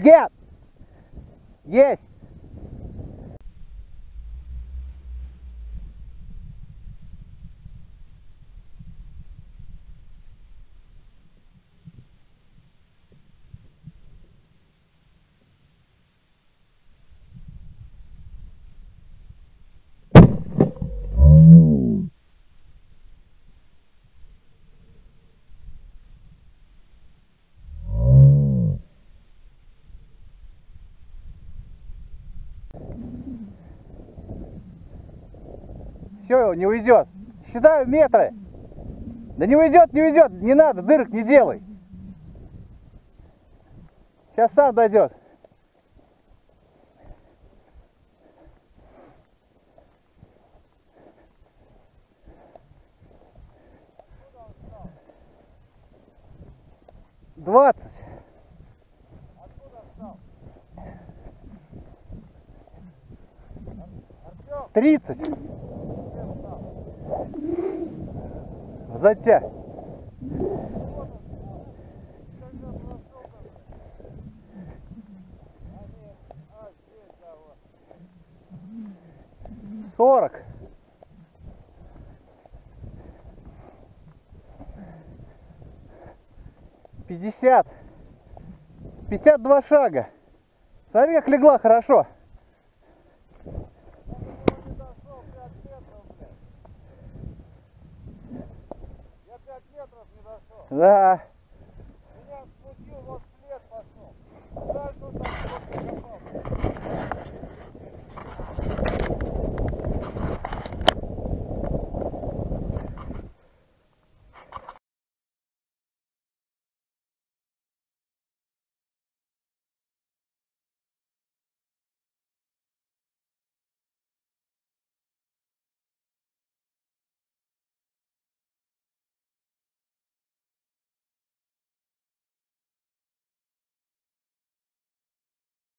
Get! Есть! Все, не уйдет. Считаю метры. Да не уйдет, не уйдет. Не надо, дырок не делай. Сейчас сам дойдет. Двадцать. 30. Затя. Сорок. 50. 52 шага. Смотри, как легла хорошо. Я 5 метров не дошел. Да. Меня спустил, вот след пошел. Жаль, что там кто-то копал.